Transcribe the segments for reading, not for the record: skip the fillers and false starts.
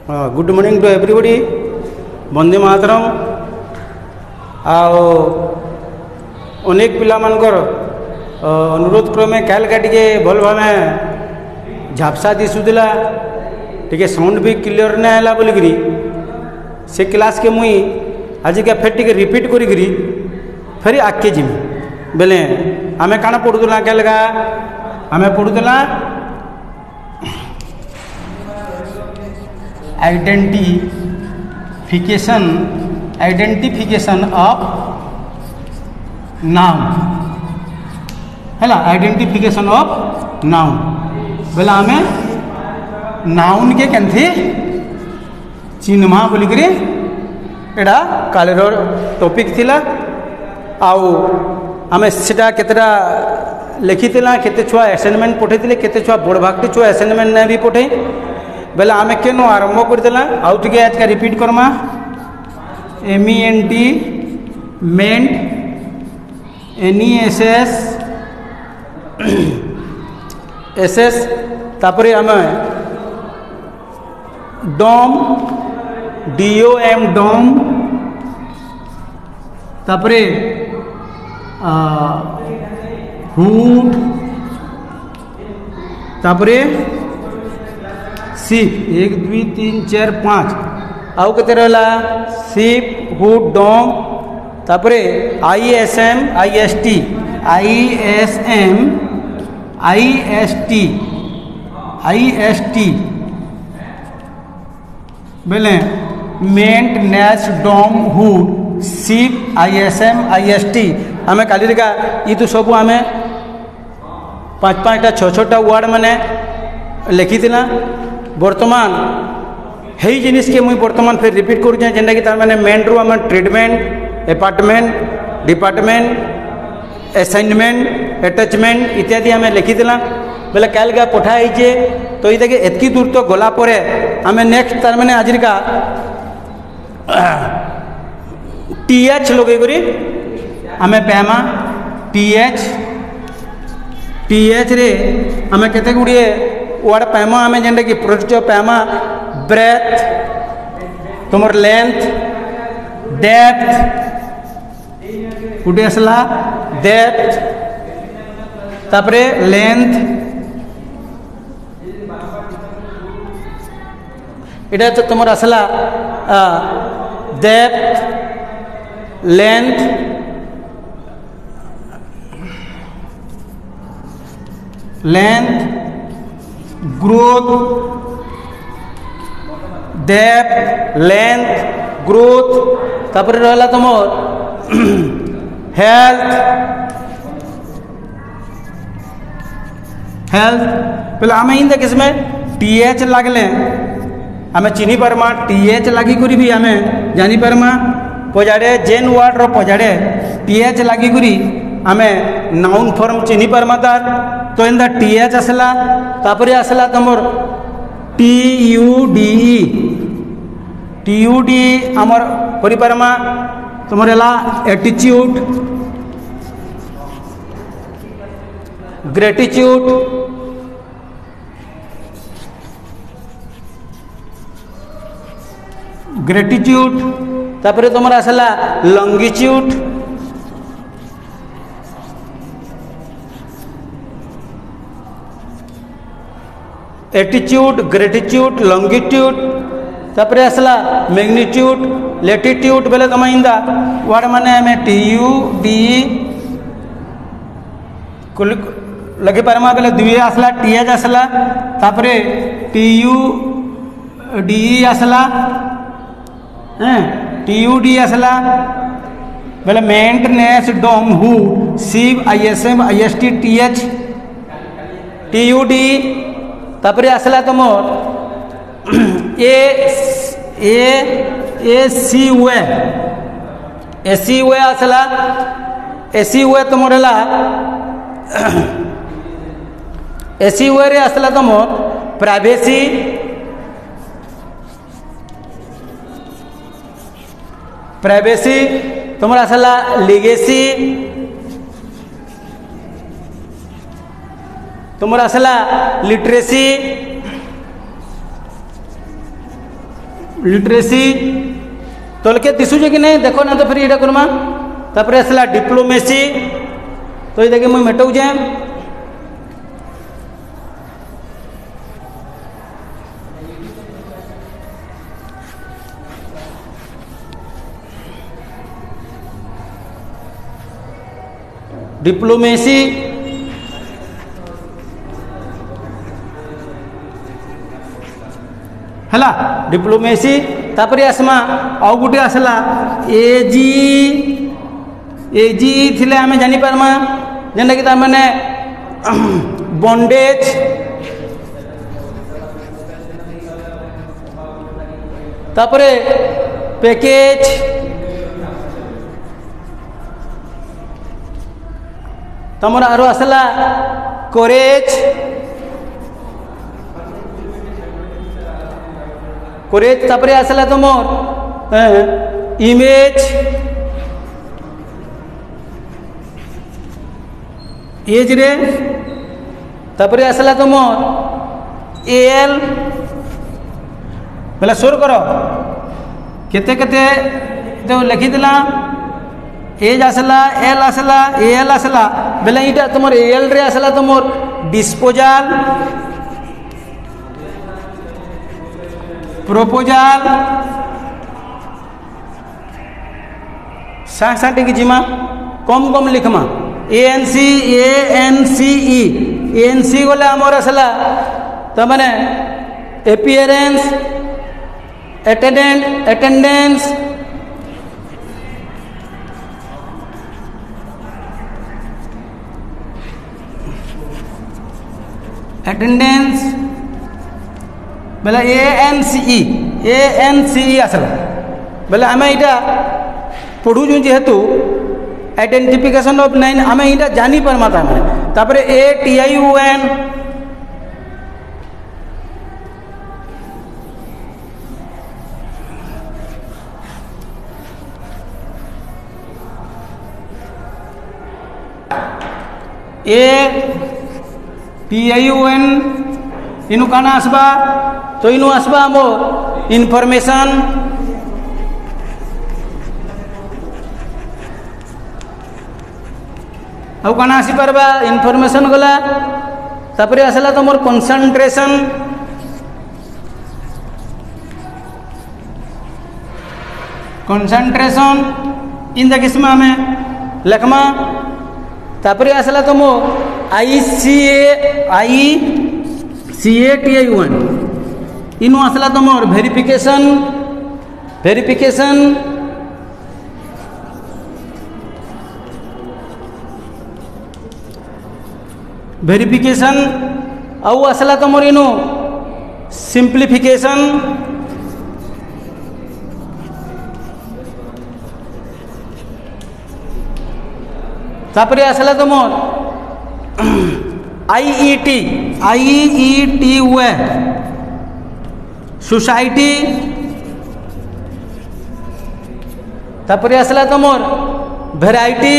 Good morning to everybody. Vande Mataram. अनेक पिला मानकर अनुरोध क्रमे कालका टिके भल भाव झापसा दिशुला टिके साउंड भी क्लियर ना है बोलिकी से क्लास के मुई आज क्या फिर टिके रिपीट करी फिर आगे जीमी बेले आमे काना पढ़ुला क्या आमे पढ़ुला आइडेंटिफिकेशन ऑफ नाउन है आइडेंटिफिकेशन ऑफ नाउन बोला आमे नाउन के केंथी चिन्हमा बोलिक एटा कालर टॉपिक थिला आउ आमे सेटा केतेटा लिखीला केते छुआ असाइनमेंट पठेतिले केते छुआ बड़ भागटी छुआ असाइनमेंट ने भी पठे बेले आमे केनो आरंभ करदेला आउ टिके आज का रिपीट करमा MENT मेंट NESS SS तापरे आमे डॉम DOM डॉम तापरे हुड तापरे सीप 1 2 3 4 5 आउ केते रहला सीप हुड डॉम तापरे ISM IST बेले ment ness dom hood ship ISM IST आमे काली का ये तो सब आमे 5-5टा 6-6टा वर्ड माने लिखी थिला वर्तमान है जिनिस के मुई वर्तमान फिर रिपीट कर जेनटा कि तार माने मेन रू आम treatment apartment department assignment attachment इत्यादि आम लिखी थिला बेले काल का पठाई तो ये कि एतकी दूर तो गला परे आम नेक्स्ट तार माने आज का TH लगे करी आम पैमा TH रे आम केते गुड़िए वर्ड पैमा आम जेनटा कि प्रोजेक्ट पैमा ब्रेथ तुम लेंथ डेप्थ गुटे आसला डेप्थ तापरे लेंथ इटा तो तुम आसला depth length growth depth length growth तापर रहला तुम हेल्थ पहले आम इन किसमें TH लगले आम चिन्ही पार्मा TH लगी करी भी आम जानी पार्मा पजाड़े जेन वार्ड रो पजाड़े TH लगी करी आम नाउन फॉर्म चिन्ही पार्मा तार तो इन TH आसला तापरे आसला तुमर TUDE आमर करि पारमा तुमर एला एटीट्यूड ग्रेटिट्यूड तापरे तुमर आसला लॉन्गिट्यूड एटीट्यूड ग्रेटिट्यूड लॉन्गिट्यूड तापरे आसला मैग्नीट्यूड लैटिट्यूड बेले तुम इंदा वर्ड माने हमें TUDE लगे पारमा बेले दुए आसला TH आसला तापरे TUDE आसला TUDE आसला बेले ment ness dom hood ship ISM IST TH TUDE तापरे आसला तुम AC वे आसला AC वे तुम AC वे रे आसला तुम प्राइवेसी तुम आसला लिगेसी तुम आसला लिटरेसी लिटरेसी तलके दिशुचे कि नहीं देखो ना तो फिर ये करमा तापर आसला डिप्लोमेसी तो ये देखिए मुझे मेटाऊे डिप्लोमेसी है डिप्लोमेसी तापर आसमा आउ गोटे आसला एजी एजी थिले आमे जानी पारमा जेनटा कि तार माने बॉन्डेज तापरे पैकेज तमर आरो आसला कोरेज कोरेज तापरे आसला तुमर इमेज एज रे तापरे आसला तुमर एल बोला सोर करो केते केते तो लिखी दिला एज आसला एल आसला एल आसला बेला इटा तुमर एल रे आसला तुमर डिस्पोजल प्रोपोजल साथ साथ की जिमा कम कम लिखमा एएनसी एएनसी गले आमर आसला तो माने एपियरेंस अटेंडेंस अटेंडेंस बोला एएनसीई आसला बोले आम यहाँ पढ़ू जेहेतु आइडेंटिफिकेशन ऑफ नाइन आम यहाँ जानी पार्मा तापर ATIUN ATIUN इनु काना आसबा तो इनु आसबा मोर इनफॉरमेशन आउ काना आसी पारबा इनफॉरमेशन गला तापरे आसला तो मोर कंसंट्रेशन इन द किस्म में लेखमा तापरे आसला तो मो ICATIUN इनु आसला तो मोर वेरिफिकेशन आउ आसला तो मोर इनु सिंप्लीफिकेशन तापरे आसला तो मोर IET हुए सोसाइटी तापरे आसला तो मोर वेराइटी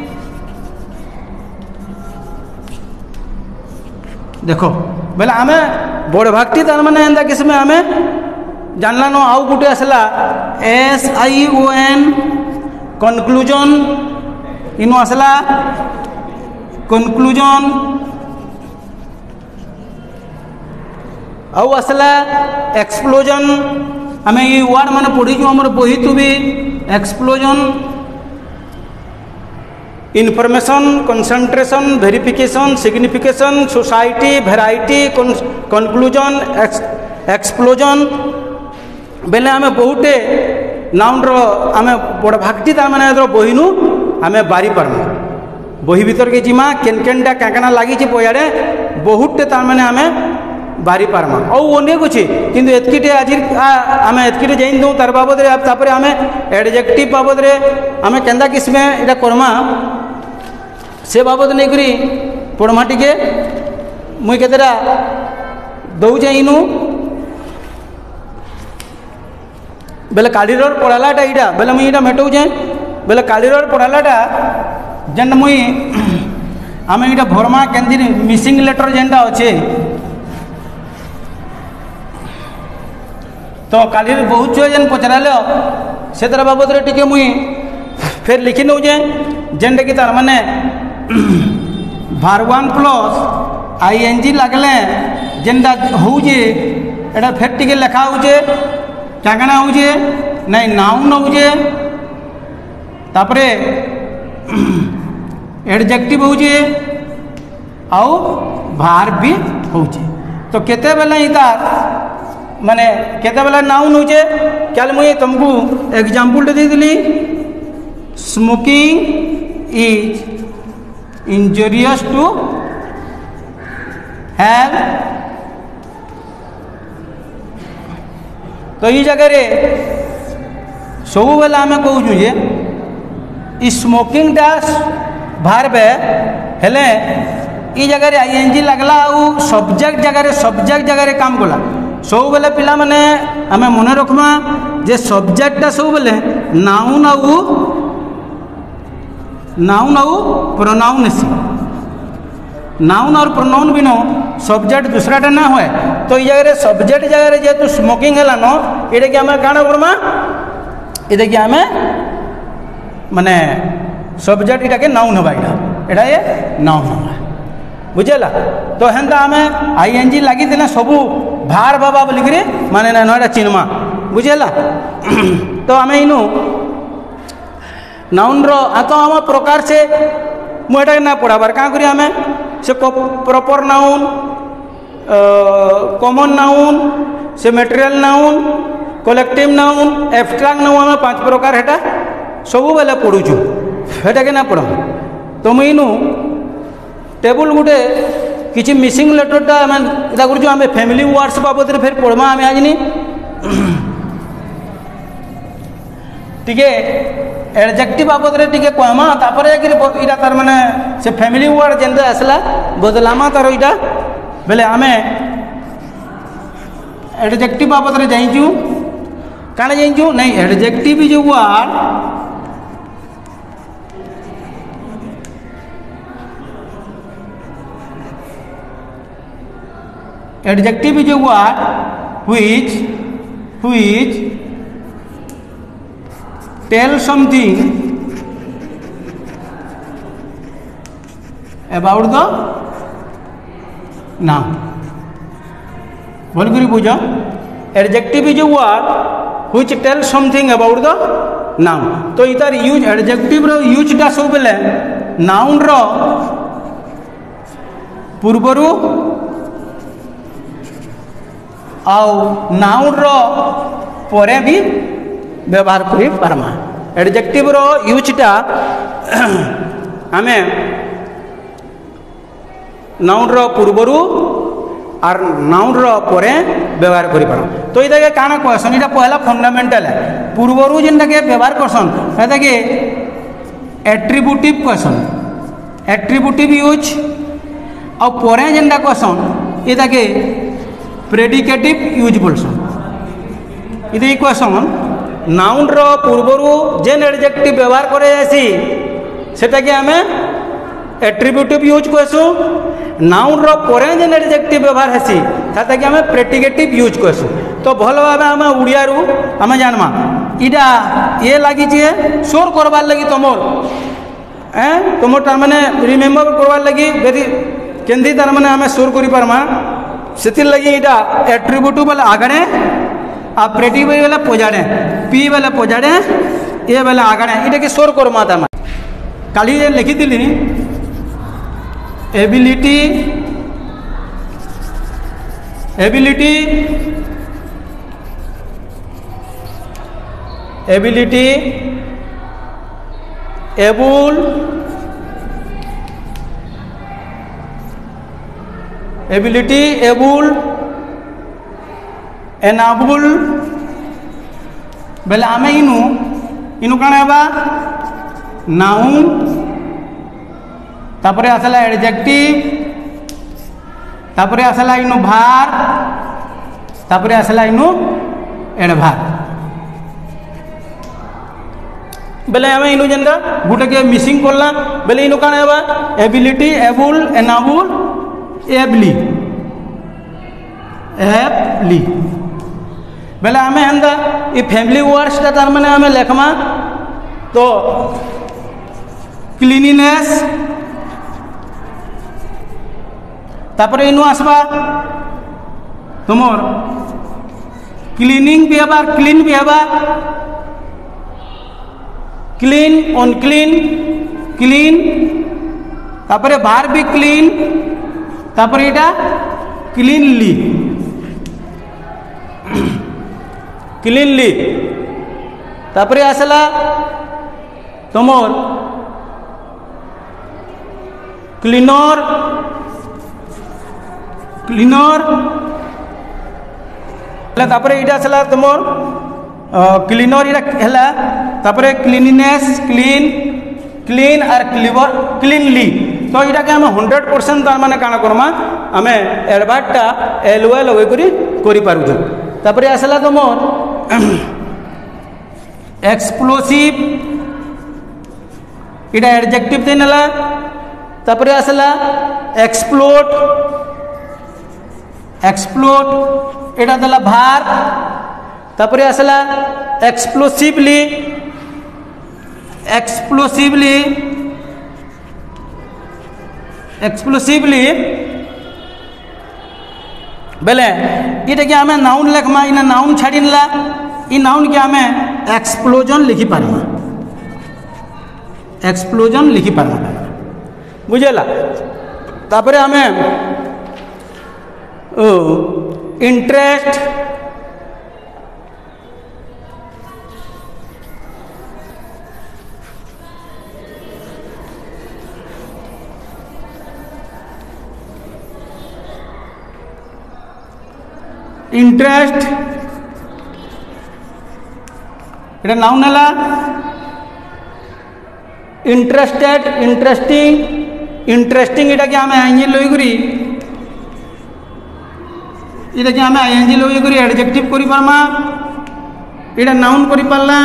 देखो बोले आमे बड़ भागटी तार माने एंदा किसमें आमे जानला नो आउ गुटे आसला SION कंक्लूजन इनु आसला कंक्लूजन आउ आसला एक्सप्लोजन आमे ये वर्ड माने पढ़ी हमर बही तु भी explosion information concentration verification signification society variety conclusion explosion बेले आमे बहुटे नाउन रो आमे बड़ भागटी तार माने बहिनु आमे बारी पारमु बही भीतर के जिमा केनकेनटा काकना लागी छि पयाडे बहुटे तार माने आमे बारी पारमा औ अनेक अछि किंतु एतकीटे आज आमे एतकीटे जैन दउ तार बाबद रे तापरे आमे एडजेक्टिव बाबद रे आमे केंदा किस्मे एटा करमा से बाबद नै करी पढ़मा टिके मुई केतेरा दउ जाइनु बेले कालीरोर पढ़ालाटा इटा बेले मुई इटा मेटौ जे बेले कालीरोर पढ़ालाटा जेन मुई आमे इटा भरमा केंदी मिसिंग लेटर जेनटा अछि तो काली बहुत छुआ जेन पचराल से तरह बाबद टिके मुई फिर लिखि नौचे जेनटा कि तार माने _1 +ing लगले जेनटा होचे एटा फिर टिके लेखा होचे क्या कहना होचे नहीं नाउन होचे तापरे एडजेक्टिव होचे आउ भार भी होचे तो केते बेला इतार माने केते बेला नाउन होचे क्या मुई तुमको एग्जांपल दे दिली smoking is injurious to health तो ये जगह रे सब बेले आम कहूँ जे स्मोकिंग डैश भारबे हेले ई जगह रे आईएनजी लगला आउ सब्जेक्ट जगह रे काम कला सब बेले पिला माने आमे मने रखमा जे सब्जेक्टटा सब बेले नाउन आउ प्रोनाउन हेसी नाउन और प्रोनाउन बिनो सब्जेक्ट दूसराटा ना हुए तो ये जगह सब्जेक्ट जगह जेहेतु स्मोकिंग है नो ये कि आम काण करमा ये कि आम माने सब्जेक्ट इटा के नाउन हवा इटा ये नाउन हवा बुझेला तो हेन्ता आम आईएनजी लगी सबू भार बाबा बोलिकी माने ना चिन्मा बुझेला तो आम इनु नाउन रो तो आम प्रकार से मुझे ना पढ़ाबार क्या करी आम से प्रॉपर नाउन कॉमन नाउन से material noun collective noun abstract noun आम 5 प्रकार हेटा सबू बेले पढ़ुचु हेटा के ना पढ़ तो मुझे टेबुल गुटे किसी मिसिंग लेटरटा आम इता करूँ आम फैमिली वार्ड्स बाबद फिर पढ़मा आम आज टिके एडजेक्टिव बाबद रे टिके कहमा तापर इटा तार माने से फैमिली वार्ड जेनते आसला बदलामा तार इटा बेले आमे एडजेक्टिव बाबद रे जाइचु काना जाइचु नहीं एडजेक्टिव जो वार्ड एडजेक्टिव जो word which tell something about the noun बोल करी बुझो adjective is a word which tell something about the noun तो इतार यूज एडजेक्टिव रो यूजटा सब बेले नाउन रो पूर्वरु आउ नाउन रो परे भी व्यवहार करी पारमा एडजेक्टिव रो यूजटा आमे नाउन रो पूर्वरु और नाउन रो परे व्यवहार करी पार तो ये काना क्वेश्चन इटा पहला फंडामेंटल है पूर्वरु जेनटा के व्यवहार करसन एटा के एट्रिब्यूटिव क्वेश्चन एट्रिब्यूटिव यूज और परे जेनटा क्वेश्चन एटा के प्रेडिकेटिव यूज बोलसन इदे क्वेश्चन नाउन रो पूर्वरु जेन एडजेक्टिव व्यवहार करे जासी सेटा के हमें एट्रिब्यूटिव यूज कहसु नाउन रो परे जेन एडजेक्टिव व्यवहार हेसी ताता कि हमें प्रेडिकेटिव यूज कहसु तो भल भाबे हमें उड़िया रु हमें जानमा इडा ये लागी जे सोर करबार लगी तुमर तार माने रिमेम्बर करबार लगी बेरी केंदी तार माने हमें सोर करि पारमा सेतिर लगी इडा एट्रिब्यूटिव वाला आगणे आ प्रेडिकेटिव वाला पोजाडे पी वाला पोजाडे ए वाला आगणे इडा के सोर करमा ता काली लिखि दिली एबिलिटी एबुल एनाबुल बेले आमे इनु काना बा नाउन तापरे आसला एडजेक्टिव तापरे आसला इनु भार तापरे आसला इनु एडभार बेले आमे इनु जेनका गुटे के मिसिंग करला बेले इनु काना बा एबिलिटी एबुल एनाबुल एबली बेले आमे हेंदा ये फैमिली वर्ड्स टा तार माने आमे लेखमा तो क्लीनिनेस तापर इनु आसबा तुमर क्लीनिंग भी हबा क्लीन भी हबा क्लीन अनक्लीन क्लीन तापर बाहर भी क्लीन तापर एटा क्लीनली क्लीनली तापर आसला तुमर क्लीनर क्लीनर तापर एटा आसला तुमर क्लीनर एटा हैला तापर क्लीननेस क्लीन क्लीन और क्लीवर क्लीनली तो यहाँ के आम 100% तार माने काना करमा आमे एडवर्बटा एलओए लगे करी पारुछ तापर आसला तुमर एक्सप्लोसिव इटा एडजेक्टिव दे नेला तापर आसला एक्सप्लोड एक्सप्लोड इटा देला भार तापर आसला एक्सप्लोसिवली एक्सप्लोसिवली एक्सप्लोसिवली बेले ये कि आमे नाउन लेखमा इना नाउन छाड़ी नेला इ नाउन के आमे एक्सप्लोजन लिखि पारमा एक्सप्लोजन लिखि पारमा बुझेला तापर आमे इंटरेस्ट इंटरेस्ट इटा नाउन है इंटरेस्टेड इंटरेस्टिंग इंटरेस्टिंग इटा कि आम आईएनजी लई इटा कि आम आईएनजी लई एडजेक्टिव करि पारमा इटा नाउन करि पारला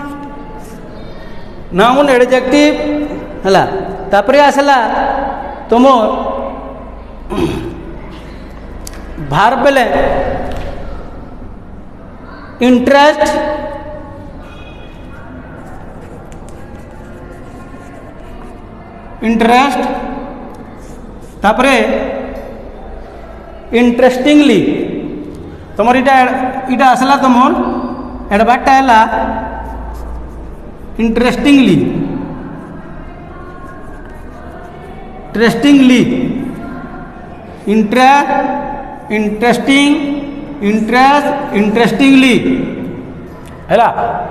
नाउन एडजेक्टिव हला तापरे आसला तुमर भार पेले इंटरेस्ट इंटरेस्ट तापरे इंटरेस्टिंगली तुमर इटा आसला तुमर एडवर्बटा हैला interestingly interestingly interesting interest interestingly हैला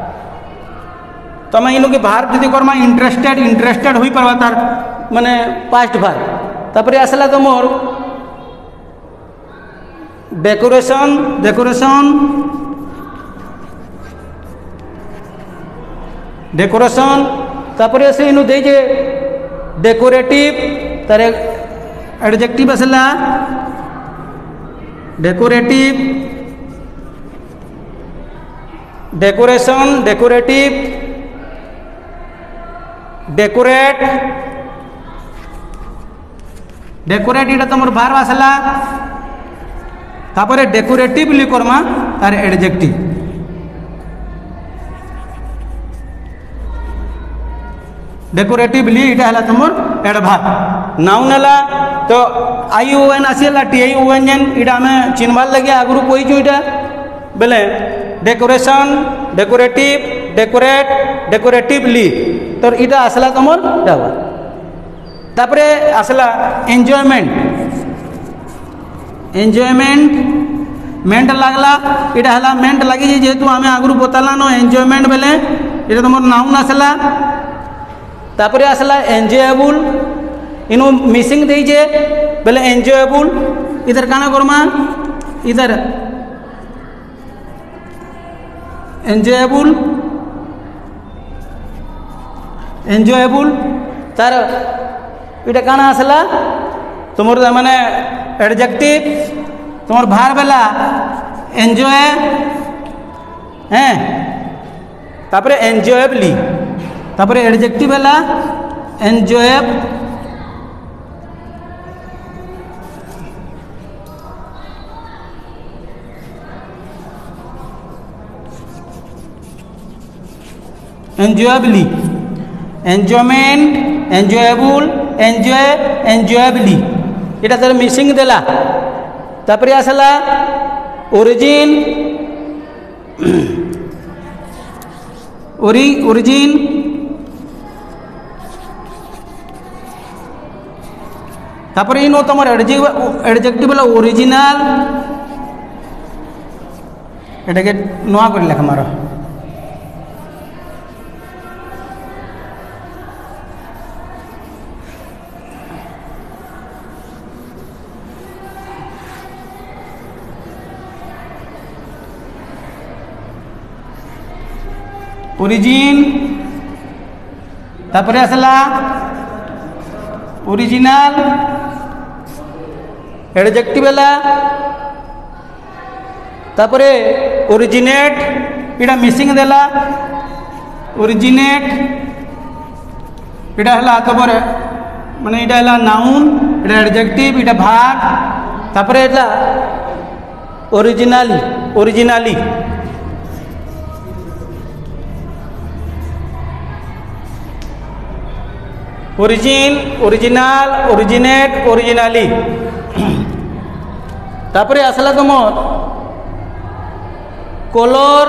तमें इनु के बाहर जदि करमा इंटरेस्टेड इंटरेस्टेड होई परवा तार माने पास्ट भार तापरे आसला तुमर डेकोरेशन डेकोरेशन डेकोरेशन तापरे से इनु दे जे डेकोरेटिव तार एडजेक्टिव आसला decorative decoration decorative decorate decorate इटा तुम बाहर आसला तापर डेकोरेटिवली करमा तार एडजेक्टिव डेकोरेटिवली इटा हला तुम एडभार्ब नाउन हला तो ION आसीला TION इटा में चिन्हबार लगे आगुरु कहीचु इटा बेले डेकोरेशन डेकोरेटिव डेकोरेट डेकोरेटिवली तो इटा आसला तुमर डाबा तापरे आसला एंजॉयमेंट एंजॉयमेंट मेंट लागला इटा हला मेंट लगी जेहेतु आमे आगुरु बताला नो एंजॉयमेंट बेले इटा तुमर नाउन आसला तापरे आसला एंजॉयबल इनु मिसिंग देजे बेले एंजॉयबल इधर काना करमा इधर एंजॉयबल एंजॉयबल तार इटा काना आसला तुमर माने एडजेक्टिव तुमर भार बेला एंजॉय हैं तापरे एंजॉयबली तापरे एडजेक्टिव बेला enjoyable enjoyably, enjoyment, enjoyable, enjoy, enjoyably इटा तार मिसिंग देला। तापर आसला ओरिजिन, ओरिजिन, तापर इन तुम एडजेक्टिव ओरिजिनल एटाके नुआ कर लेख मार ओरिजिन, तापर आसला ओरिजिनल एडजेक्टिव है, तापरे ओरिजिनेट इटा मिसिंग देला, ओरिजिनेट इटा हला तबर माने इटा हला नाउन, इटा एडजेक्टिव, इटा भाग, तापरे इटा originally, originally origin, original, originate, originally तापरे आसला तुम कलर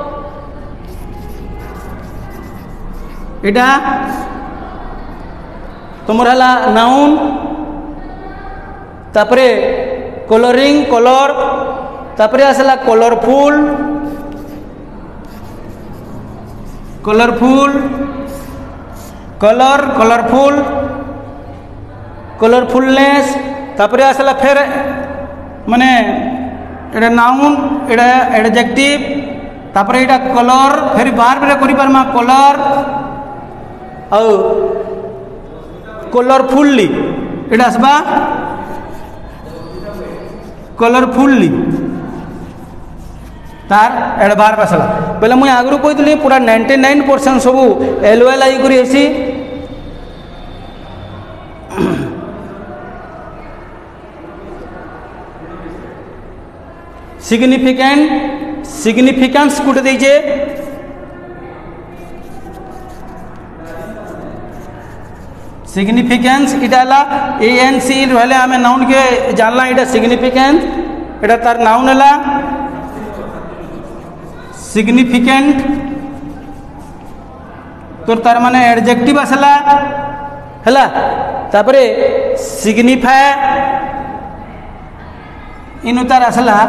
इटा तुमर हला नाउन, तापरे कलरिंग कलर, तापरे आसला colourful, colourful colour, colourful, colourfulness, तापरे आसला फिर माने एटा नाउन, एटा एडजेक्टिव, तापरे एटा कलर, फिर बार बार करि पारमा कलर औ कलरफुल्ली एटा आसबा कलरफुल्ली तार एडभार आसला। बोले मुझे आगु कही पूरा 99% सब एलओएल आई करी ऐसी सिग्निफिकेंट, सिग्निफिकेंस गुटे देजे, सिग्निफिकेंस इटा ANC रहा आम नाउन के जानला इटा सिग्निफिकेंस इटा तार नाउन है सिग्निफिकेंट तो तार माने एडजेक्टिव आसला हैला, तापरे सिग्निफाई इनु तार आसला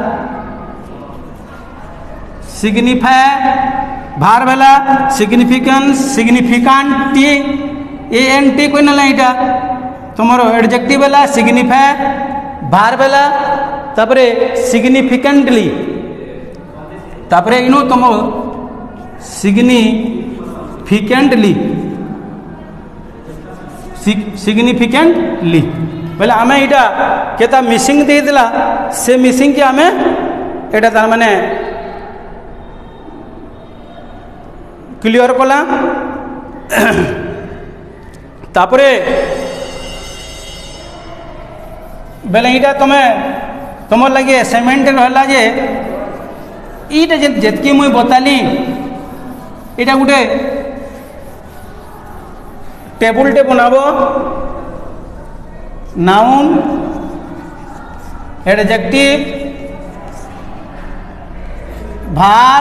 सिग्निफाई भार भेला, सिग्निफिकेंस, सिग्निफिकांट ANT कोई ना इटा तुमरो एडजेक्टिव है सिग्निफाई भार भेला, तापरे सिग्निफिकेंटली, तापरे इनु तुम सिग्निफिकेंटली, सिग्निफिकेंटली बोले आम इटा केता मिसिंग दे दिला से मिसिंग के आम एटा तार माने क्लियर कला। तापरे बेले इटा तुम्हें तुम लगे असाइनमेंट रहा जे इटा जितकी मुई बताली इटा गोटे टेबुल टे बनाबो नाउन, एडजेक्टिव, भार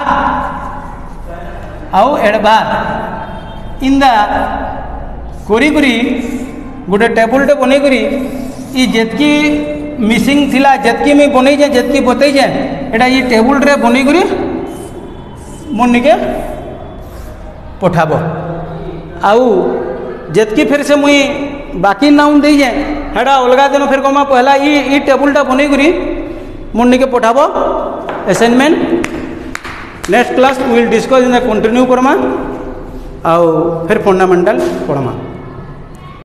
आउ एडभार इंदा कोरी कोरी गोटे टेबुल टे बनै करी ई जेतकी मिसिंग थिला जेतकी मैं बनै जे जेतकी बतै जे एटा ई टेबुल रे बनै करी मन के पठाबो आउ जेतकी फिर से मुई बाकी नाउन दे जे हेडा अलगा दिन फिर कमा पहला ई टेबुलटा बनै करी मन के पठाबो assignment. Next class will discuss in the continue करमा आउ फिर फंडामेंटल पढ़मा।